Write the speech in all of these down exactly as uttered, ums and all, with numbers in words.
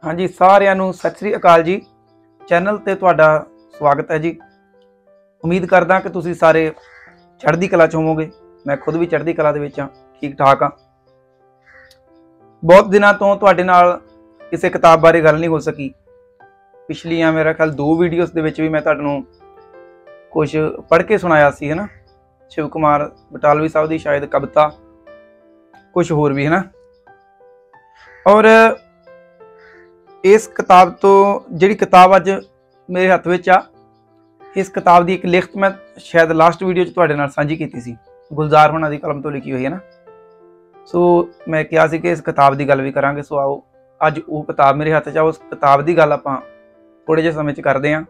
हाँ जी, सारिਆਂ ਨੂੰ सत श्री अकाल जी। चैनल ते तुहाडा स्वागत है जी। उम्मीद करदा कि तुसीं सारे चढ़दी कला च होवोगे। मैं खुद भी चढ़दी कला दे विच हां, ठीक ठाक हाँ। बहुत दिनों तो तुहाडे नाल किसी किताब बारे गल नहीं हो सकी। पिछलियां मेरा ख्याल दो वीडियोस दे विच भी मैं तुहानूं कुछ पढ़ के सुनाया सी, है ना। शिव कुमार बटालवी साहब की शायद कविता, कुछ होर भी, है ना। और इस किताब तो जिहड़ी किताब अज मेरे हत्थ विच आ, इस किताब की एक लिखत मैं शायद लास्ट वीडियो तुहाडे नाल सांझी कीती सी। गुलजार होना दी कलम तो लिखी हुई है ना। सो मैं कहा सी कि इस किताब की गल भी करांगे। सो आओ अज वो किताब मेरे हत्थ च आ, उस किताब की गल आपां थोड़े जिहे समय च करदे हां।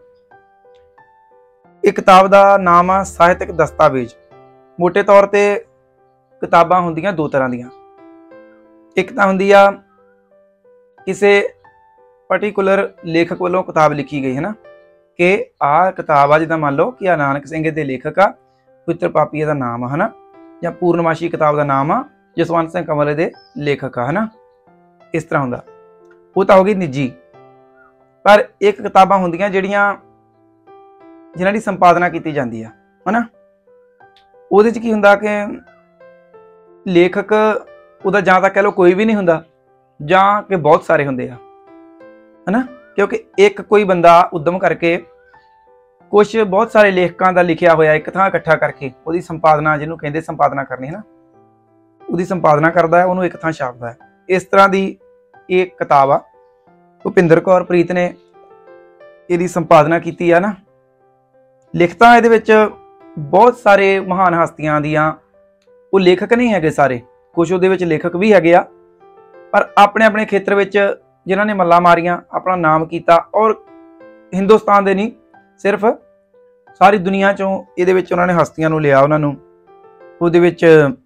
इस किताब का नाम आ ਸਾਹਿਤਕ दस्तावेज। मोटे तौर पर किताबां हुंदियां दो तरह दियां। एक तां हुंदी आ किसी पर्टिकुलर लेखक वालों किताब लिखी गई, है ना, कि आ किताब आ जिद्दां मान लो कि आ नानक सिंह दे लेखक आ, पवित्र पापीए दा नाम आ, है ना, या पूर्णमाशी किताब का नाम आ जसवंत सिंह कंवल दे लेखक आ, है ना। इस तरह हुंदा। वो तो हो गई निजी। पर एक किताबां हुंदियां जिहड़ियां जिन्हां दी संपादना की जाती है, है ना। उहदे च की हुंदा कि लेखक उहदा जां तां कह लो कोई भी नहीं हुंदा, जां कि बहुत सारे हुंदे आ, है ना। क्योंकि एक कोई बंदा उद्यम करके कुछ बहुत सारे लेखकों का लिखिया होया एक थां इकट्ठा करके उहदी संपादना, जिन्होंने कहते संपादना करनी, है ना, उहदी संपादना करता है, उन्होंने एक थां छापदा है। इस तरह की एक किताब आ। भुपिंदर कौर प्रीत ने इसकी संपादना की है ना। लिखतां इहदे विच बहुत सारे महान हस्तियां दियां, वो लेखक नहीं है सारे, कुछ उहदे विच लेखक भी है, पर अपने अपने खेत्र विच जिन्होंने मल्ला मारियां, अपना नाम किया, और हिंदुस्तान दे नहीं सिर्फ सारी दुनिया चों इहदे विच उन्होंने हस्तियां नूं लिया। उन्होंने उहदे विच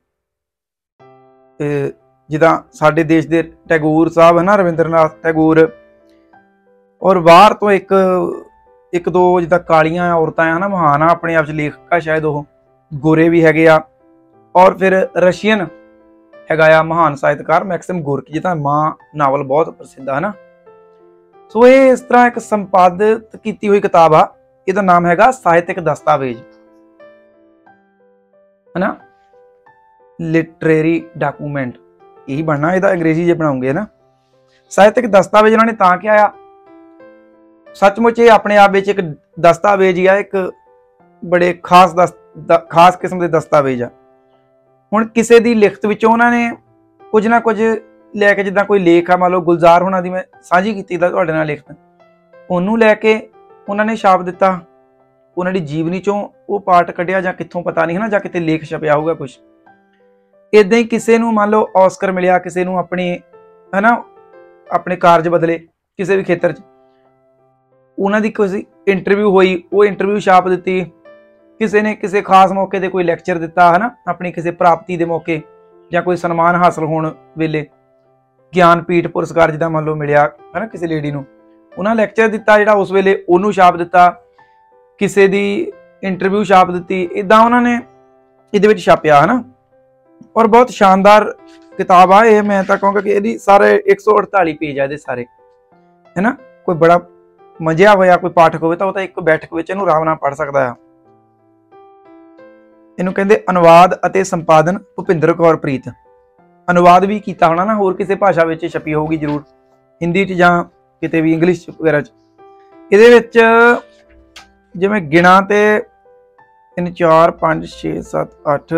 जिद्दां साडे देश दे टैगोर साहब, है ना, रविंद्रनाथ टैगोर, और बाहर तो एक एक दो जिद्दां कालियां औरतां, है ना, महान आ, अपने आप च लेखक आ, शायद वो गोरे भी हैगे आ। और फिर रशियन हैगा महान साहित्यकार मैक्सिम गोर्की, जिहदा मां नावल बहुत प्रसिद्ध है ना। सो ये इस तरह एक संपादित की हुई किताब आ। इसका नाम हैगा ਸਾਹਿਤਕ दस्तावेज, है ना, लिटरेरी डॉक्यूमेंट, यही बनना ਇਹਦਾ अंग्रेजी जे बनाऊंगे, है ना। ਸਾਹਿਤਕ दस्तावेज इन्होंने तां क्या आ, सचमुच ये अपने आप में एक दस्तावेज ही आ, एक बड़े खास दस द, खास किस्म के दस्तावेज आ। हुण किसी की लिखत विचों उन्होंने कुछ ना कुछ लैके, जिद्दां कोई लेख आ, मान लो गुलजार होना दी मैं साझी कीती तुहाडे नाल लिखत, उन्होंने लैके उन्होंने छाप दिता। उन्होंने जीवनी चों वो पार्ट कढ़िया, जां कित्थों पता नहीं, है ना, जां किते लेख छपिया होगा कुछ। इदां ही किसी नूं मान लो ऑस्कर मिलिया, किसी नूं अपनी, है ना, अपने कारज बदले किसी भी खेत्र च, उन्हां दी कोई इंटरव्यू हुई, वो इंटरव्यू छाप दिती। किसी ने किसी खास मौके पर कोई लैक्चर दिता, है ना, अपनी किसी प्राप्ति के मौके या कोई सन्मान हासिल होने वेले, ज्ञानपीठ पुरस्कार जिद्दां मान लो मिलिया, है ना, किसी लेडी नूं, उन्हां लैक्चर दिता जिहड़ा उस वेले, उहनूं छाप दिता। किसी दी इंटरव्यू छाप दिती। इदां उन्होंने इहदे विच छापिया, है ना। और बहुत शानदार किताब आ ये। मैं तां कहूँगा कि इहदी सारे एक सौ अड़ताली पेज आ इहदे सारे, है ना। कोई बड़ा मजिया होया कोई पाठक होवे तां ओह तां एक बैठक विच इहनूं आराम नाल पढ़ सकदा है। इनू कहते अनुवाद अते संपादन भुपिंदर कौर प्रीत। अनुवाद भी किया होना ना, होर किसी भाषा में छपी होगी जरूर, हिंदी च जां किते भी इंग्लिश वगैरह च। इहदे विच जिवें गिणा ते तीन चार पाँच छे सत्त अठ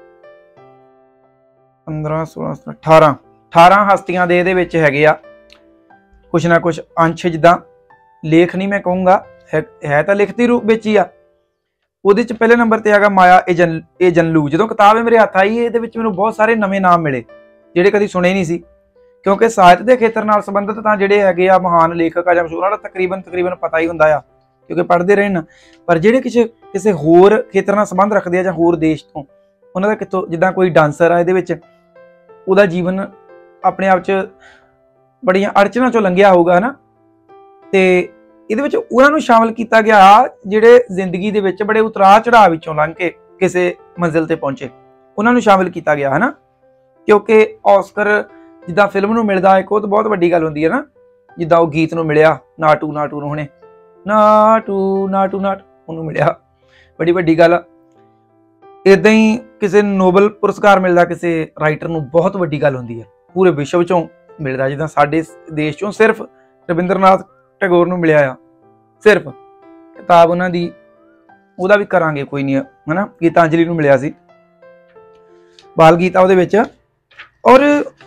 पंद्रह सोलह अठारह अठारह हस्तियां दे इहदे विच हैगे आ। कुछ ना कुछ अंश जिद्दां लेख नहीं मैं कहूँगा, है, है तो लिखती रूप विच ही आ। ਉਹਦੇ ਚ ਪਹਿਲੇ ਨੰਬਰ ਤੇ ਹੈਗਾ ਮਾਇਆ ਇਹ ਜਨ ਇਹ ਜਨਲੂ। ਜਦੋਂ ਕਿਤਾਬ ਮੇਰੇ ਹੱਥ ਆਈ ਇਹਦੇ ਵਿੱਚ ਮੈਨੂੰ ਬਹੁਤ ਸਾਰੇ ਨਵੇਂ ਨਾਮ ਮਿਲੇ ਜਿਹੜੇ ਕਦੀ ਸੁਣੇ ਨਹੀਂ ਸੀ, ਕਿਉਂਕਿ ਸਾਹਿਤ ਦੇ ਖੇਤਰ ਨਾਲ ਸੰਬੰਧਿਤ ਤਾਂ ਜਿਹੜੇ ਹੈਗੇ ਆ ਮਹਾਨ ਲੇਖਕ ਆ ਜਾਂ ਮਸ਼ਹੂਰ ਉਹਨਾਂ ਦਾ ਤਕਰੀਬਨ ਤਕਰੀਬਨ ਪਤਾ ਹੀ ਹੁੰਦਾ ਆ, ਕਿਉਂਕਿ ਪੜ੍ਹਦੇ ਰਹੇ ਨਾ। ਪਰ ਜਿਹੜੇ ਕਿਸੇ ਕਿਸੇ ਹੋਰ ਖੇਤਰ ਨਾਲ ਸੰਬੰਧ ਰੱਖਦੇ ਆ ਜਾਂ ਹੋਰ ਦੇਸ਼ ਤੋਂ, ਉਹਨਾਂ ਦਾ ਕਿਤੋਂ, ਜਿੱਦਾਂ ਕੋਈ ਡਾਂਸਰ ਆ, ਇਹਦੇ ਵਿੱਚ ਉਹਦਾ ਜੀਵਨ ਆਪਣੇ ਆਪ 'ਚ ਬੜੀਆਂ ਅੜਚਨਾਂ 'ਚੋਂ ਲੰਘਿਆ ਹੋਊਗਾ, ਹੈ ਨਾ। ਤੇ ਇਹਦੇ ਵਿੱਚ ਉਹਨਾਂ ਨੂੰ ਸ਼ਾਮਲ ਕੀਤਾ ਗਿਆ ਜਿਹੜੇ ਜ਼ਿੰਦਗੀ ਦੇ ਵਿੱਚ ਬੜੇ ਉਤਰਾਅ ਚੜਾਅ ਵਿੱਚੋਂ ਲੰਘ ਕੇ ਕਿਸੇ ਮੰਜ਼ਿਲ ਤੇ ਪਹੁੰਚੇ, ਉਹਨਾਂ ਨੂੰ ਸ਼ਾਮਿਲ ਕੀਤਾ ਗਿਆ, ਹੈ ਨਾ। ਕਿਉਂਕਿ ਔਸਕਰ ਜਿੱਦਾਂ ਫਿਲਮ ਨੂੰ ਮਿਲਦਾ ਇੱਕ, ਉਹ ਤਾਂ ਬਹੁਤ ਵੱਡੀ ਗੱਲ ਹੁੰਦੀ ਹੈ ਨਾ। ਜਿੱਦਾਂ ਉਹ ਗੀਤ ਨੂੰ ਮਿਲਿਆ ਨਾਟੂ ਨਾਟੂ ਨੂੰ, ਹੁਣੇ ਨਾਟੂ ਨਾਟੂ ਨਾਟ ਉਹਨੂੰ ਮਿਲਿਆ, ਬੜੀ ਵੱਡੀ ਗੱਲ। ਇਦਾਂ ਹੀ ਕਿਸੇ ਨੋਬਲ ਪੁਰਸਕਾਰ ਮਿਲਦਾ ਕਿਸੇ ਰਾਈਟਰ ਨੂੰ, ਬਹੁਤ ਵੱਡੀ ਗੱਲ ਹੁੰਦੀ ਹੈ, ਪੂਰੇ ਵਿਸ਼ਵ ਚੋਂ ਮਿਲਦਾ। ਜਿੱਦਾਂ ਸਾਡੇ ਦੇਸ਼ ਚੋਂ ਸਿਰਫ ਰਵਿੰਦਰਨਾਥ ਟੈਗੋਰ ਨੂੰ ਮਿਲਿਆ ਆ, ਸਿਰਫ ਕਿਤਾਬ ਉਹਨਾਂ ਦੀ, ਉਹਦਾ ਵੀ ਕਰਾਂਗੇ ਕੋਈ ਨਹੀਂ ਹੈ ਨਾ, ਗੀਤਾਂਜਲੀ ਨੂੰ ਮਿਲਿਆ ਸੀ, ਬਾਲ ਗੀਤਾ ਉਹਦੇ ਵਿੱਚ। ਔਰ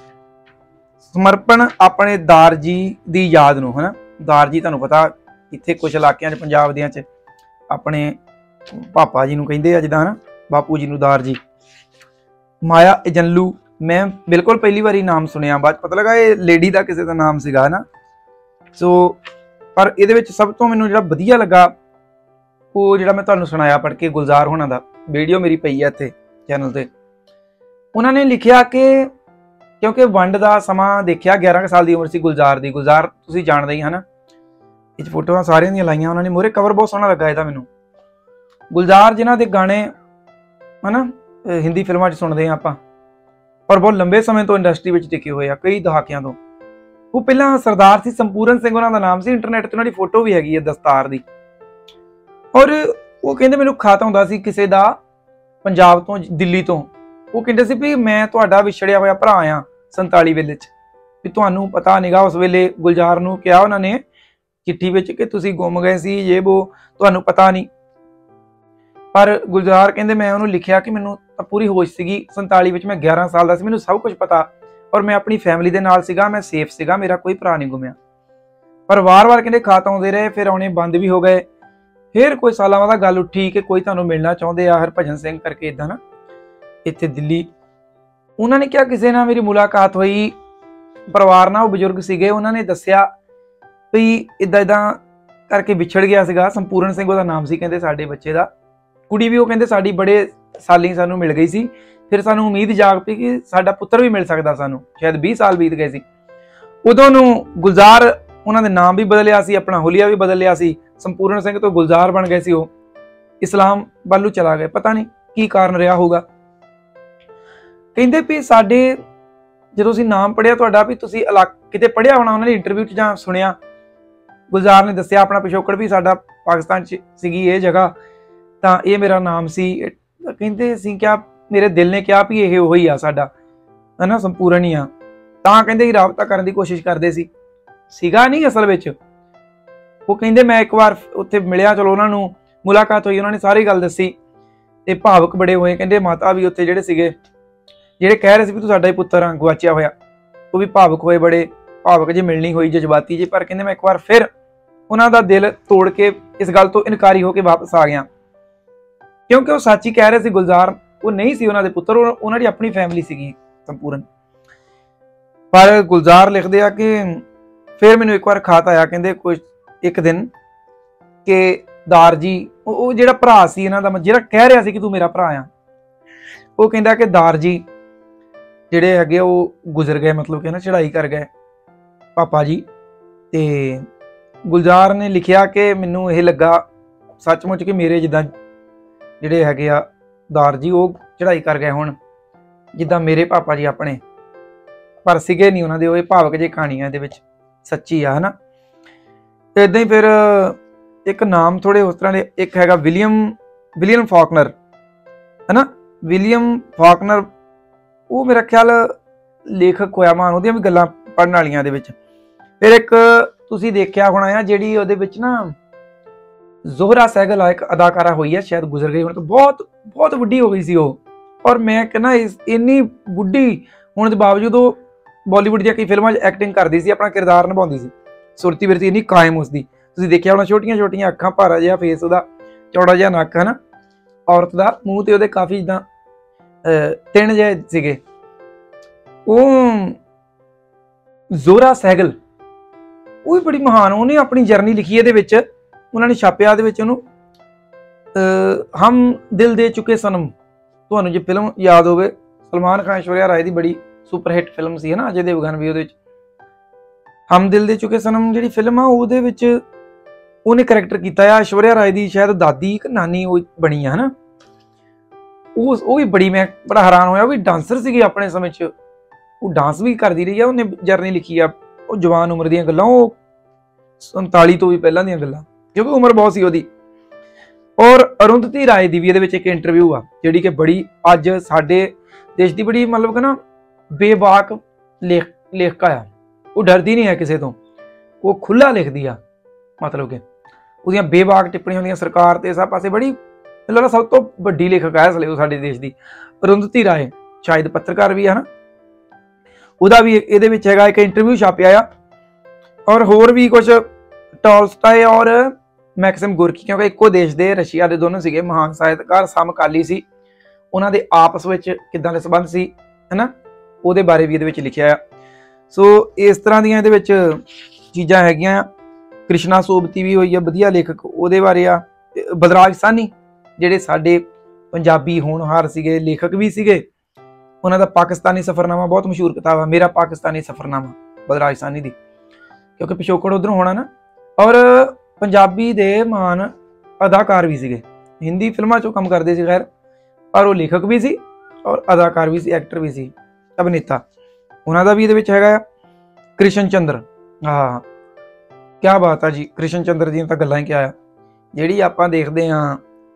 ਸਮਰਪਣ ਆਪਣੇ ਦਾਰ ਜੀ ਦੀ ਯਾਦ ਨੂੰ, ਹੈ ਨਾ। ਦਾਰ ਜੀ ਤੁਹਾਨੂੰ ਪਤਾ ਇੱਥੇ ਕੁਛ ਇਲਾਕਿਆਂ 'ਚ ਪੰਜਾਬ ਦਿਆਂ 'ਚ ਆਪਣੇ ਪਾਪਾ ਜੀ ਨੂੰ ਕਹਿੰਦੇ ਆ, ਜਿੱਦਾਂ ਹੈ ਨਾ ਬਾਪੂ ਜੀ ਨੂੰ ਦਾਰ ਜੀ। ਮਾਇਆ ਏਜੰਲੂ, ਮੈਂ ਬਿਲਕੁਲ ਪਹਿਲੀ ਵਾਰੀ ਨਾਮ ਸੁਣਿਆ, ਬਾਅਦ ਪਤਾ ਲੱਗਾ ਇਹ ਲੇਡੀ ਦਾ ਕਿਸੇ ਦਾ ਨਾਮ ਸੀਗਾ, ਹੈ ਨਾ। ਸੋ ਪਰ ਇਹਦੇ ਵਿੱਚ ਸਭ ਤੋਂ ਮੈਨੂੰ ਜਿਹੜਾ ਵਧੀਆ ਲੱਗਾ ਉਹ ਜਿਹੜਾ ਮੈਂ ਤੁਹਾਨੂੰ ਸੁਣਾਇਆ ਪੜ੍ਹ ਕੇ, ਗੁਲਜ਼ਾਰ ਹੋਣਾ ਦਾ ਵੀਡੀਓ ਮੇਰੀ ਪਈ ਹੈ ਇੱਥੇ ਚੈਨਲ ਤੇ। ਉਹਨਾਂ ਨੇ ਲਿਖਿਆ ਕਿ ਕਿਉਂਕਿ ਵੰਡ ਦਾ ਸਮਾਂ ਦੇਖਿਆ, ਗਿਆਰਾਂ ਕੁ ਸਾਲ ਦੀ ਉਮਰ ਸੀ ਗੁਲਜ਼ਾਰ ਦੀ। ਗੁਲਜ਼ਾਰ ਤੁਸੀਂ ਜਾਣਦੇ ਹੀ, ਹੈ ਨਾ। ਇਹ 'ਚ ਫੋਟੋਆਂ ਸਾਰਿਆਂ ਦੀਆਂ ਲਾਈਆਂ ਉਹਨਾਂ ਨੇ, ਮੂਹਰੇ ਕਵਰ ਬਹੁਤ ਸੋਹਣਾ ਲੱਗਾ ਇਹਦਾ ਮੈਨੂੰ। ਗੁਲਜ਼ਾਰ ਜਿਨ੍ਹਾਂ ਦੇ ਗਾਣੇ ਹੈ ਨਾ ਹਿੰਦੀ ਫਿਲਮਾਂ 'ਚ ਸੁਣਦੇ ਹਾਂ ਆਪਾਂ, ਪਰ ਬਹੁਤ ਲੰਬੇ ਸਮੇਂ ਤੋਂ ਇੰਡਸਟਰੀ ਵਿੱਚ ਟਿਕੇ ਹੋਏ ਆ, ਕਈ ਦਹਾਕਿਆਂ ਤੋਂ। ਉਹ ਪਹਿਲਾਂ ਸਰਦਾਰ ਸੀ, ਸੰਪੂਰਨ ਸਿੰਘ ਉਹਨਾਂ ਦਾ ਨਾਮ ਸੀ। ਇੰਟਰਨੈਟ ਤੇ ਉਹਨਾਂ ਦੀ ਫੋਟੋ ਵੀ ਹੈਗੀ ਹੈ ਦਸਤਾਰ ਦੀ। ਔਰ ਉਹ ਕਹਿੰਦੇ ਮੈਨੂੰ ਖਤ ਆਉਂਦਾ ਸੀ ਕਿਸੇ ਦਾ ਪੰਜਾਬ ਤੋਂ, ਦਿੱਲੀ ਤੋਂ। ਉਹ ਕਹਿੰਦੇ ਸੀ ਵੀ ਮੈਂ ਤੁਹਾਡਾ ਵਿਛੜਿਆ ਹੋਇਆ ਭਰਾ ਆ ਸੰਤਾਲੀ ਵੇਲੇ 'ਚ, ਵੀ ਤੁਹਾਨੂੰ ਪਤਾ ਨੀਗਾ। ਉਸ ਵੇਲੇ ਗੁਲਜ਼ਾਰ ਨੂੰ ਕਿਹਾ ਉਹਨਾਂ ਨੇ ਚਿੱਠੀ ਵਿੱਚ ਕਿ ਤੁਸੀਂ ਗੁੰਮ ਗਏ ਸੀ, ਜੇ ਵੋ, ਤੁਹਾਨੂੰ ਪਤਾ ਨਹੀਂ। ਪਰ ਗੁਲਜ਼ਾਰ ਕਹਿੰਦੇ ਮੈਂ ਉਹਨੂੰ ਲਿਖਿਆ ਕਿ ਮੈਨੂੰ ਤਾਂ ਪੂਰੀ ਹੋਸ਼ ਸੀਗੀ ਸੰਤਾਲੀ ਵਿੱਚ, ਮੈਂ ਗਿਆਰਾਂ ਸਾਲ ਦਾ ਸੀ, ਮੈਨੂੰ ਸਭ ਕੁਝ ਪਤਾ, ਔਰ ਮੈਂ ਆਪਣੀ ਫੈਮਿਲੀ ਦੇ ਨਾਲ ਸੀਗਾ, ਮੈਂ ਸੇਫ ਸੀਗਾ, ਮੇਰਾ ਕੋਈ ਭਰਾ ਨਹੀਂ ਗੁੰਮਿਆ। ਪਰ ਵਾਰ-ਵਾਰ ਕਹਿੰਦੇ ਖਤ ਆਉਂਦੇ ਰਹੇ, ਫਿਰ ਆਉਣੇ ਬੰਦ ਵੀ ਹੋ ਗਏ। ਫਿਰ ਕੋਈ ਸਾਲਾਂ ਬਾਅਦ ਗੱਲ ਉੱਠੀ ਕਿ ਕੋਈ ਤੁਹਾਨੂੰ ਮਿਲਣਾ ਚਾਹੁੰਦੇ ਆ, ਹਰਭਜਨ ਸਿੰਘ ਕਰਕੇ, ਇੱਦਾਂ ਨਾ, ਇੱਥੇ ਦਿੱਲੀ। ਉਹਨਾਂ ਨੇ ਕਿਹਾ ਕਿਸੇ ਨਾਲ ਮੇਰੀ ਮੁਲਾਕਾਤ ਹੋਈ, ਪਰਿਵਾਰ ਨਾਲ, ਉਹ ਬਜ਼ੁਰਗ ਸੀਗੇ, ਉਹਨਾਂ ਨੇ ਦੱਸਿਆ ਵੀ ਇੱਦਾਂ ਇੱਦਾਂ ਕਰਕੇ ਵਿਛੜ ਗਿਆ ਸੀਗਾ। ਸੰਪੂਰਨ ਸਿੰਘ ਉਹਦਾ ਨਾਮ ਸੀ, ਕਹਿੰਦੇ ਸਾਡੇ ਬੱਚੇ ਦਾ। ਕੁੜੀ ਵੀ ਉਹ ਕਹਿੰਦੇ ਸਾਡੀ ਬੜੇ ਸਾਲੀ ਸਾਨੂੰ ਮਿਲ ਗਈ ਸੀ, ਫਿਰ ਸਾਨੂੰ ਉਮੀਦ ਜਾਗ ਪਈ ਕਿ ਸਾਡਾ ਪੁੱਤਰ ਵੀ ਮਿਲ ਸਕਦਾ ਸਾਨੂੰ, ਸ਼ਾਇਦ ਵੀਹ ਸਾਲ ਬੀਤ ਗਏ ਸੀ। ਉਦੋਂ ਨੂੰ ਗੁਲਜ਼ਾਰ ਉਹਨਾਂ ਦੇ ਨਾਮ ਵੀ ਬਦਲਿਆ ਸੀ, ਆਪਣਾ ਹੁਲੀਆ ਵੀ ਬਦਲ ਲਿਆ ਸੀ, ਸੰਪੂਰਨ ਸਿੰਘ ਤੋਂ ਗੁਲਜ਼ਾਰ ਬਣ ਗਏ ਸੀ। ਉਹ ਇਸਲਾਮ ਵੱਲੋਂ ਚਲਾ ਗਏ, ਪਤਾ ਨਹੀਂ ਕੀ ਕਾਰਨ ਰਿਹਾ ਹੋਊਗਾ। ਕਹਿੰਦੇ ਵੀ ਸਾਡੇ ਜਦੋਂ ਅਸੀਂ ਨਾਮ ਪੜ੍ਹਿਆ ਤੁਹਾਡਾ, ਵੀ ਤੁਸੀਂ ਕਿਤੇ ਪੜ੍ਹਿਆ ਹੋਣਾ ਉਹਨਾਂ ਦੀ ਇੰਟਰਵਿਊ 'ਚ ਜਾਂ ਸੁਣਿਆ, ਗੁਲਜ਼ਾਰ ਨੇ ਦੱਸਿਆ ਆਪਣਾ ਪਿਛੋਕੜ ਵੀ ਸਾਡਾ ਪਾਕਿਸਤਾਨ 'ਚ ਸੀਗੀ ਇਹ ਜਗ੍ਹਾ, ਤਾਂ ਇਹ ਮੇਰਾ ਨਾਮ ਸੀ। ਕਹਿੰਦੇ ਅਸੀਂ ਕਿਹਾ, ਮੇਰੇ ਦਿਲ ਨੇ ਕਿਹਾ ਵੀ ਇਹ ਉਹੀ ਆ ਸਾਡਾ, ਹੈ ਨਾ, ਸੰਪੂਰਨ ਹੀ ਆ। ਤਾਂ ਕਹਿੰਦੇ ਹੀ ਰਾਬਤਾ ਕਰਨ ਦੀ ਕੋਸ਼ਿਸ਼ ਕਰਦੇ ਸੀ, ਸੀਗਾ ਨਹੀਂ ਅਸਲ ਵਿੱਚ। ਉਹ ਕਹਿੰਦੇ ਮੈਂ ਇੱਕ ਵਾਰ ਉੱਥੇ ਮਿਲਿਆ, ਚਲੋ ਉਹਨਾਂ ਨੂੰ ਮੁਲਾਕਾਤ ਹੋਈ, ਉਹਨਾਂ ਨੇ ਸਾਰੀ ਗੱਲ ਦੱਸੀ ਤੇ ਭਾਵੁਕ ਬੜੇ ਹੋਏ। ਕਹਿੰਦੇ ਮਾਤਾ ਵੀ ਉੱਥੇ ਜਿਹੜੇ ਸੀਗੇ, ਜਿਹੜੇ ਕਹਿ ਰਹੇ ਸੀ ਵੀ ਤੂੰ ਸਾਡਾ ਹੀ ਪੁੱਤਰ ਆ ਗਵਾਚਿਆ ਹੋਇਆ, ਉਹ ਵੀ ਭਾਵੁਕ ਹੋਏ, ਬੜੇ ਭਾਵੁਕ ਜੇ ਮਿਲਣੀ ਹੋਈ, ਜਜ਼ਬਾਤੀ ਜੇ। ਪਰ ਕਹਿੰਦੇ ਮੈਂ ਇੱਕ ਵਾਰ ਫਿਰ ਉਹਨਾਂ ਦਾ ਦਿਲ ਤੋੜ ਕੇ ਇਸ ਗੱਲ ਤੋਂ ਇਨਕਾਰੀ ਹੋ ਕੇ ਵਾਪਸ ਆ ਗਿਆ, ਕਿਉਂਕਿ ਉਹ ਸੱਚ ਹੀ ਕਹਿ ਰਹੇ ਸੀ। ਗੁਲਜ਼ਾਰ ਉਹ ਨਹੀਂ ਸੀ ਉਹਨਾਂ ਦੇ ਪੁੱਤਰ, ਉਹਨਾਂ ਦੀ ਆਪਣੀ ਫੈਮਿਲੀ ਸੀਗੀ ਸੰਪੂਰਨ। ਪਰ ਗੁਲਜ਼ਾਰ ਲਿਖਦੇ ਆ ਕਿ ਫਿਰ ਮੈਨੂੰ ਇੱਕ ਵਾਰ ਖਤ ਆਇਆ, ਕਹਿੰਦੇ ਕੁਝ ਇੱਕ ਦਿਨ, ਕਿ ਦਾਰ ਜੀ, ਉਹ ਜਿਹੜਾ ਭਰਾ ਸੀ ਇਹਨਾਂ ਦਾ, ਜਿਹੜਾ ਕਹਿ ਰਿਹਾ ਸੀ ਕਿ ਤੂੰ ਮੇਰਾ ਭਰਾ ਆ, ਉਹ ਕਹਿੰਦਾ ਕਿ ਦਾਰ ਜੀ ਜਿਹੜੇ ਹੈਗੇ ਉਹ ਗੁਜ਼ਰ ਗਏ, ਮਤਲਬ ਕਿ ਨਾ ਚੜ੍ਹਾਈ ਕਰ ਗਏ ਪਾਪਾ ਜੀ। ਤੇ ਗੁਲਜ਼ਾਰ ਨੇ ਲਿਖਿਆ ਕਿ ਮੈਨੂੰ ਇਹ ਲੱਗਾ ਸੱਚਮੁੱਚ ਕਿ ਮੇਰੇ ਜਿੱਦਾਂ ਜਿਹੜੇ ਹੈਗੇ ਆ ਦਾਰ ਜੀ, ਉਹ ਚੜ੍ਹਾਈ ਕਰ ਗਏ ਹੁਣ, ਜਿੱਦਾਂ ਮੇਰੇ ਪਾਪਾ ਜੀ ਆਪਣੇ, ਪਰ ਸੀਗੇ ਨਹੀਂ ਉਹਨਾਂ ਦੇ। ਉਹ ਇਹ ਭਾਵਕ ਜਿਹੀ ਕਹਾਣੀਆਂ ਇਹਦੇ ਵਿੱਚ ਸੱਚੀ ਆ, ਹੈ ਨਾ। ਤੇ ਇਦਾਂ ਹੀ ਫਿਰ ਇੱਕ ਨਾਮ ਥੋੜੇ ਉਸ ਤਰ੍ਹਾਂ ਦੇ, ਇੱਕ ਹੈਗਾ ਵਿਲੀਅਮ ਵਿਲੀਅਮ ਫਾਕਨਰ, ਹੈ ਨਾ। ਵਿਲੀਅਮ ਫਾਕਨਰ ਉਹ ਮੇਰਾ ਖਿਆਲ ਲੇਖਕ ਹੋਇਆ ਮਾਨ, ਉਹਦੀਆਂ ਵੀ ਗੱਲਾਂ ਪੜ੍ਹਨ ਵਾਲੀਆਂ ਦੇ ਵਿੱਚ। ਫਿਰ ਇੱਕ ਤੁਸੀਂ ਦੇਖਿਆ ਹੋਣਾ ਆ, ਜਿਹੜੀ ਉਹਦੇ ਵਿੱਚ ਨਾ ਜ਼ੋਹਰਾ ਸਹਿਗਲ ਆ, ਇੱਕ ਅਦਾਕਾਰਾ ਹੋਈ ਹੈ, ਸ਼ਾਇਦ ਗੁਜ਼ਰ ਗਈ ਹੁਣ ਤਾਂ, ਬਹੁਤ ਬਹੁਤ ਵੱਡੀ ਹੋ ਗਈ ਸੀ ਉਹ। ਔਰ ਮੈਂ ਕਹਿੰਦਾ ਇਸ ਇੰਨੀ ਬੁੱਢੀ ਹੋਣ ਦੇ ਬਾਵਜੂਦ ਉਹ ਬਾਲੀਵੁੱਡ ਦੀਆਂ ਕਈ ਫਿਲਮਾਂ 'ਚ ਐਕਟਿੰਗ ਕਰਦੀ ਸੀ, ਆਪਣਾ ਕਿਰਦਾਰ ਨਿਭਾਉਂਦੀ ਸੀ, ਸੁਰਤੀ ਬਿਰਤੀ ਇੰਨੀ ਕਾਇਮ ਉਸਦੀ। ਤੁਸੀਂ ਦੇਖਿਆ ਹੋਣਾ, ਛੋਟੀਆਂ ਛੋਟੀਆਂ ਅੱਖਾਂ, ਭਾਰਾ ਜਿਹਾ ਫੇਸ ਉਹਦਾ, ਚੌੜਾ ਜਿਹਾ ਨੱਕ, ਹੈ ਨਾ। ਔਰਤ ਦਾ ਮੂੰਹ ਤੇ ਉਹਦੇ ਕਾਫੀ ਜਿੱਦਾਂ ਤਿੰਨ ਜਿਹੇ ਸੀਗੇ। ਉਹ ਜ਼ੋਹਰਾ ਸਹਿਗਲ, ਉਹ ਵੀ ਬੜੀ ਮਹਾਨ, ਉਹਨੇ ਆਪਣੀ ਜਰਨੀ ਲਿਖੀ ਇਹਦੇ ਵਿੱਚ, ਉਹਨਾਂ ਨੇ ਛਾਪਿਆ ਦੇ ਵਿੱਚ ਉਹਨੂੰ, ਹਮ ਦਿਲ ਦੇ ਚੁੱਕੇ ਸਨਮ। ਤੁਹਾਨੂੰ ਜੇ ਫਿਲਮ ਯਾਦ ਹੋਵੇ, ਸਲਮਾਨ ਖਾਨ ਐਸ਼ਵਰਿਆ ਰਾਏ ਦੀ ਬੜੀ ਸੁਪਰ ਹਿੱਟ ਫਿਲਮ ਸੀ, ਹੈ ਨਾ, ਅਜੇ ਦੇਵਗਨ ਵੀ ਉਹਦੇ ਵਿੱਚ। ਹਮ ਦਿਲ ਦੇ ਚੁੱਕੇ ਸਨਮ ਜਿਹੜੀ ਫਿਲਮ ਆ, ਉਹਦੇ ਵਿੱਚ ਉਹਨੇ ਕਰੈਕਟਰ ਕੀਤਾ ਆ ਐਸ਼ਵਰਿਆ ਰਾਏ ਦੀ ਸ਼ਾਇਦ ਦਾਦੀ ਕਿ ਨਾਨੀ ਉਹ ਬਣੀ ਆ, ਹੈ ਨਾ। ਉਹ ਉਹ ਵੀ ਬੜੀ, ਮੈਂ ਬੜਾ ਹੈਰਾਨ ਹੋਇਆ, ਉਹ ਵੀ ਡਾਂਸਰ ਸੀਗੀ ਆਪਣੇ ਸਮੇਂ 'ਚ, ਉਹ ਡਾਂਸ ਵੀ ਕਰਦੀ ਰਹੀ ਆ। ਉਹਨੇ ਜਰਨੀ ਲਿਖੀ ਆ ਉਹ ਜਵਾਨ ਉਮਰ ਦੀਆਂ ਗੱਲਾਂ, ਉਹ ਸੰਤਾਲੀ ਤੋਂ ਵੀ ਪਹਿਲਾਂ ਦੀਆਂ ਗੱਲਾਂ, ਕਿਉਂਕਿ ਉਮਰ ਬਹੁਤ ਸੀ ਉਹਦੀ। ਔਰ ਅਰੁੰਧਤੀ ਰਾਏ ਦੀ ਵੀ ਇਹਦੇ ਵਿੱਚ ਇੱਕ ਇੰਟਰਵਿਊ ਆ ਜਿਹੜੀ ਕਿ ਬੜੀ ਅੱਜ ਸਾਡੇ ਦੇਸ਼ ਦੀ ਬੜੀ ਮਤਲਬ ਕਿ ਨਾ ਬੇਬਾਕ ਲੇਖ ਲੇਖਕਾ ਆ। ਉਹ ਡਰਦੀ ਨਹੀਂ ਹੈ ਕਿਸੇ ਤੋਂ, ਉਹ ਖੁੱਲਾ ਲਿਖਦੀ ਆ, ਮਤਲਬ ਕਿ ਉਹਦੀਆਂ ਬੇਬਾਕ ਟਿੱਪਣੀਆਂ ਹੁੰਦੀਆਂ ਸਰਕਾਰ ਤੇ ਸਭ ਪਾਸੇ। ਬੜੀ ਮੈਨੂੰ ਲੱਗਦਾ ਸਭ ਤੋਂ ਵੱਡੀ ਲੇਖਕ ਹੈ ਇਸ ਲਈ ਉਹ ਸਾਡੇ ਦੇਸ਼ ਦੀ, ਅਰੁੰਧਤੀ ਰਾਏ, ਸ਼ਾਇਦ ਪੱਤਰਕਾਰ ਵੀ ਹੈ ਨਾ। ਉਹਦਾ ਵੀ ਇਹਦੇ ਵਿੱਚ ਹੈਗਾ ਇੱਕ ਇੰਟਰਵਿਊ ਛਾਪਿਆ ਆ। ਔਰ ਹੋਰ ਵੀ ਕੁਝ ਟੋਲਸਟਾਏ ਔਰ ਮੈਕਸਿਮ ਗੋਰਕੀ, ਕਿਉਂਕਿ ਇੱਕੋ ਦੇਸ਼ ਦੇ ਰਸ਼ੀਆ ਦੇ ਦੋਨੋਂ ਸੀਗੇ ਮਹਾਨ ਸਾਹਿਤਕਾਰ, ਸਮਕਾਲੀ ਸੀ, ਉਹਨਾਂ ਦੇ ਆਪਸ ਵਿੱਚ ਕਿੱਦਾਂ ਦੇ ਸੰਬੰਧ ਸੀ ਹੈਨਾ, ਉਹਦੇ ਬਾਰੇ ਵੀ ਇਹਦੇ ਵਿੱਚ ਲਿਖਿਆ ਆ। ਸੋ ਇਸ ਤਰ੍ਹਾਂ ਦੀਆਂ ਇਹਦੇ ਵਿੱਚ ਚੀਜ਼ਾਂ ਹੈਗੀਆਂ ਆ। ਕ੍ਰਿਸ਼ਨਾ ਸੋਬਤੀ ਵੀ ਹੋਈ ਆ ਵਧੀਆ ਲੇਖਕ, ਉਹਦੇ ਬਾਰੇ ਆ। ਬਲਰਾਜ ਸਾਹਨੀ ਜਿਹੜੇ ਸਾਡੇ ਪੰਜਾਬੀ ਹੋਣਹਾਰ ਸੀਗੇ, ਲੇਖਕ ਵੀ ਸੀਗੇ, ਉਹਨਾਂ ਦਾ ਪਾਕਿਸਤਾਨੀ ਸਫ਼ਰਨਾਮਾ ਬਹੁਤ ਮਸ਼ਹੂਰ ਕਿਤਾਬ ਆ, ਮੇਰਾ ਪਾਕਿਸਤਾਨੀ ਸਫ਼ਰਨਾਮਾ, ਬਲਰਾਜ ਸਾਹਨੀ ਦੀ, ਕਿਉਂਕਿ ਪਿਛੋਕੜ ਉਧਰੋਂ ਹੋਣਾ ਨਾ। ਔਰ ਪੰਜਾਬੀ ਦੇ ਮਹਾਨ ਅਦਾਕਾਰ ਵੀ ਸੀਗੇ, ਹਿੰਦੀ ਫਿਲਮਾਂ 'ਚੋਂ ਕੰਮ ਕਰਦੇ ਸੀ ਖੈਰ, ਪਰ ਉਹ ਲੇਖਕ ਵੀ ਸੀ ਔਰ ਅਦਾਕਾਰ ਵੀ ਸੀ, ਐਕਟਰ ਵੀ ਸੀ, ਅਭਿਨੇਤਾ। ਉਹਨਾਂ ਦਾ ਵੀ ਇਹਦੇ ਵਿੱਚ ਹੈਗਾ ਆ। ਕ੍ਰਿਸ਼ਨ ਚੰਦਰ, ਹਾਂ ਕਿਆ ਬਾਤ ਆ ਜੀ, ਕ੍ਰਿਸ਼ਨ ਚੰਦਰ ਦੀਆਂ ਤਾਂ ਗੱਲਾਂ ਹੀ ਕਿਆ ਆ। ਜਿਹੜੀ ਆਪਾਂ ਦੇਖਦੇ ਹਾਂ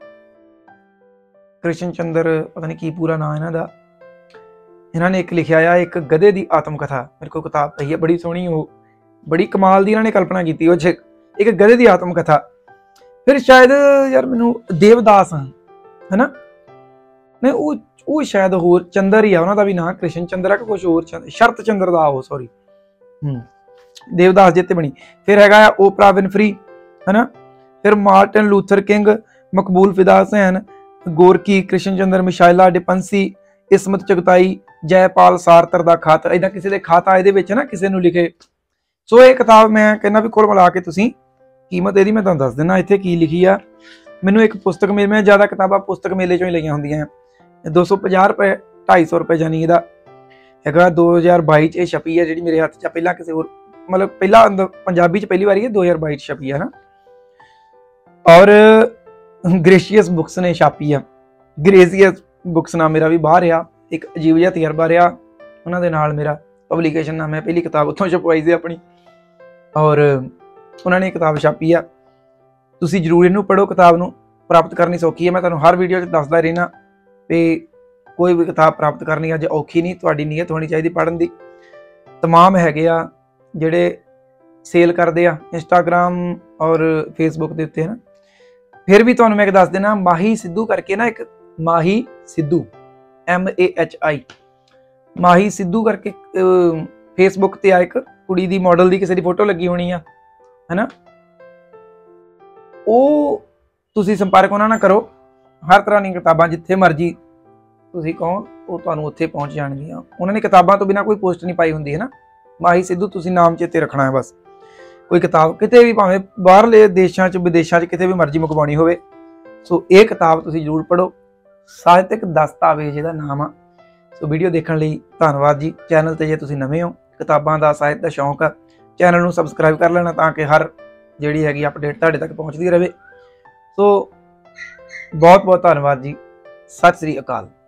ਕ੍ਰਿਸ਼ਨ ਚੰਦਰ, ਪਤਾ ਨਹੀਂ ਕੀ ਪੂਰਾ ਨਾਂ ਇਹਨਾਂ ਦਾ, ਇਹਨਾਂ ਨੇ ਇੱਕ ਲਿਖਿਆ ਆ ਇੱਕ ਗਧੇ ਦੀ ਆਤਮ ਕਥਾ, ਮੇਰੇ ਕੋਲ ਕਿਤਾਬ ਪਈ ਹੈ ਬੜੀ ਸੋਹਣੀ, ਉਹ ਬੜੀ ਕਮਾਲ ਦੀ ਇਹਨਾਂ ਨੇ ਕਲਪਨਾ ਕੀਤੀ ਉਹ 'ਚ, ਇੱਕ ਗਧੇ ਦੀ ਆਤਮ ਕਥਾ। ਫਿਰ ਸ਼ਾਇਦ ਯਾਰ ਮੈਨੂੰ ਦੇਵਦਾਸ ਹੈਨਾ, ਨਹੀਂ ਉਹ ਉਹ ਸ਼ਾਇਦ ਹੋਰ ਚੰਦਰ ਹੀ ਆ, ਉਹਨਾਂ ਦਾ ਵੀ ਨਾਂ ਕ੍ਰਿਸ਼ਨ ਚੰਦਰ ਆ ਕਿ ਕੁਛ ਹੋਰ, ਸ਼ਰਤ ਚੰਦਰ ਦਾ ਉਹ ਸੋਰੀ ਹੂੰ ਦੇਵਦਾਸ ਜਿੱਤੇ ਬਣੀ। ਫਿਰ ਹੈਗਾ ਆ ਓਪਰਾ ਵਿਨਫਰੀ ਹੈਨਾ, ਫਿਰ Martin Luther King, Maqbool Fida Husain, Gorky, Krishan Chander, ਮਿਸ਼ਾਇਲਾ ਡਿਪੰਸੀ, ਇਸਮਤ ਚਗਤਾਈ, ਜੈਪਾਲ ਸਾਰਤਰ ਦਾ ਖਤ, ਏਦਾਂ ਕਿਸੇ ਦੇ ਖਾਤਾ ਇਹਦੇ ਵਿੱਚ ਨਾ ਕਿਸੇ ਨੂੰ ਲਿਖੇ। ਸੋ ਇਹ ਕਿਤਾਬ ਮੈਂ ਕਹਿੰਦਾ ਵੀ ਕੋਲ ਮਿਲਾ ਕੇ ਤੁਸੀਂ, ਕੀਮਤ ਇਹਦੀ ਮੈਂ ਤੁਹਾਨੂੰ ਦੱਸ ਦਿੰਦਾ ਇੱਥੇ ਕੀ ਲਿਖੀ ਆ। ਮੈਨੂੰ ਇੱਕ ਪੁਸਤਕ ਮੇਲੇ, ਮੈਂ ਜ਼ਿਆਦਾ ਕਿਤਾਬਾਂ ਪੁਸਤਕ ਮੇਲੇ ਚੋਂ ਹੀ ਲਈਆਂ ਹੁੰਦੀਆਂ, ਦੋ ਸੌ ਪੰਜਾਹ ਰੁਪਏ ਢਾਈ ਸੌ ਰੁਪਏ ਜਾਨੀ ਇਹਦਾ ਹੈਗਾ। ਦੋ ਹਜ਼ਾਰ ਬਾਈ 'ਚ ਇਹ ਛਪੀ ਹੈ ਜਿਹੜੀ ਮੇਰੇ ਹੱਥ 'ਚ, ਪਹਿਲਾਂ ਕਿਸੇ ਹੋਰ ਮਤਲਬ ਪਹਿਲਾਂ ਪੰਜਾਬੀ 'ਚ ਪਹਿਲੀ ਵਾਰੀ ਹੈ ਦੋ ਹਜ਼ਾਰ ਬਾਈ 'ਚ ਛਪੀ ਹੈ ਨਾ। ਔਰ ਗ੍ਰੇਸ਼ੀਅਸ ਬੁੱਕਸ ਨੇ ਛਾਪੀ ਆ, ਗ੍ਰੇਸ਼ੀਅਸ ਬੁੱਕਸ ਨਾਮ ਮੇਰਾ ਵੀ ਬਾਹਰ ਆ, ਇੱਕ ਅਜੀਬ ਜਿਹਾ ਤਜਰਬਾ ਰਿਹਾ ਉਹਨਾਂ ਦੇ ਨਾਲ ਮੇਰਾ। ਪਬਲੀਕੇਸ਼ਨ ਨਾਮ ਹੈ, ਪਹਿਲੀ ਕਿਤਾਬ ਉੱਥੋਂ ਛਪਵਾਈ ਸੀ ਆਪਣੀ, ਔਰ ਉਹਨਾਂ ਨੇ ਕਿਤਾਬ ਛਾਪੀ ਆ। ਤੁਸੀਂ ਜ਼ਰੂਰ ਇਹਨੂੰ ਪੜ੍ਹੋ, ਕਿਤਾਬ ਨੂੰ ਪ੍ਰਾਪਤ ਕਰਨੀ ਸੌਖੀ ਹੈ। ਮੈਂ ਤੁਹਾਨੂੰ ਹਰ ਵੀਡੀਓ 'ਚ ਦੱਸਦਾ ਰਹਿਣਾ ਵੀ ਕੋਈ ਵੀ ਕਿਤਾਬ ਪ੍ਰਾਪਤ ਕਰਨੀ ਅੱਜ ਔਖੀ ਨਹੀਂ, ਤੁਹਾਡੀ ਨੀਅਤ ਹੋਣੀ ਚਾਹੀਦੀ ਪੜ੍ਹਨ ਦੀ। ਤਮਾਮ ਹੈਗੇ ਆ ਜਿਹੜੇ ਸੇਲ ਕਰਦੇ ਆ ਇੰਸਟਾਗ੍ਰਾਮ ਔਰ ਫੇਸਬੁੱਕ ਦੇ ਉੱਤੇ ਹੈ ਨਾ। ਫਿਰ ਵੀ ਤੁਹਾਨੂੰ ਮੈਂ ਇੱਕ ਦੱਸ ਦੇਣਾ, ਮਾਹੀ ਸਿੱਧੂ ਕਰਕੇ ਨਾ, ਇੱਕ Mahi Sidhu M A H I, Mahi Sidhu ਕਰਕੇ ਫੇਸਬੁੱਕ ਤੇ ਆ, ਇੱਕ ਕੁੜੀ ਦੀ ਮਾਡਲ ਦੀ ਕਿਸੇ ਦੀ ਫੋਟੋ ਲੱਗੀ ਹੋਣੀ ਆ ਹੈਨਾ, ਉਹ ਤੁਸੀਂ ਸੰਪਰਕ ਉਹਨਾਂ ਨਾਲ ਕਰੋ। ਹਰ ਤਰ੍ਹਾਂ ਦੀਆਂ ਕਿਤਾਬਾਂ ਜਿੱਥੇ ਮਰਜੀ ਤੁਸੀਂ ਕਹੋ ਉਹ ਤੁਹਾਨੂੰ ਉੱਥੇ ਪਹੁੰਚ ਜਾਣਗੀਆਂ। ਉਹਨਾਂ ਨੇ ਕਿਤਾਬਾਂ ਤੋਂ ਬਿਨਾਂ ਕੋਈ ਪੋਸਟ ਨਹੀਂ ਪਾਈ ਹੁੰਦੀ ਹੈ ਨਾ। ਮਾਹੀ ਸਿੱਧੂ ਤੁਸੀਂ ਨਾਮ ਚੇਤੇ ਰੱਖਣਾ ਹੈ ਬਸ। ਕੋਈ ਕਿਤਾਬ ਕਿਤੇ ਵੀ, ਭਾਵੇਂ ਬਾਹਰਲੇ ਦੇਸ਼ਾਂ 'ਚ ਵਿਦੇਸ਼ਾਂ 'ਚ ਕਿਤੇ ਵੀ ਮਰਜ਼ੀ ਮੰਗਵਾਉਣੀ ਹੋਵੇ, ਸੋ ਇਹ ਕਿਤਾਬ ਤੁਸੀਂ ਜ਼ਰੂਰ ਪੜ੍ਹੋ। ਸਾਹਿਤਕ ਦਸਤਾਵੇਜ਼ ਇਹਦਾ ਨਾਮ ਆ। ਸੋ ਵੀਡੀਓ ਦੇਖਣ ਲਈ ਧੰਨਵਾਦ ਜੀ। ਚੈਨਲ ਤੇ ਜੇ ਤੁਸੀਂ ਨਵੇਂ ਹੋ, ਕਿਤਾਬਾਂ ਦਾ ਸਾਹਿਤ ਦਾ ਸ਼ੌਂਕ ਆ, ਚੈਨਲ ਨੂੰ ਸਬਸਕ੍ਰਾਈਬ ਕਰ ਲੈਣਾ ਤਾਂ ਕਿ ਹਰ ਜਿਹੜੀ ਹੈਗੀ ਅਪਡੇਟ ਤੁਹਾਡੇ ਤੱਕ ਪਹੁੰਚਦੀ ਰਹੇ। ਸੋ ਬਹੁਤ ਬਹੁਤ ਧੰਨਵਾਦ ਜੀ। ਸਤਿ ਸ੍ਰੀ ਅਕਾਲ।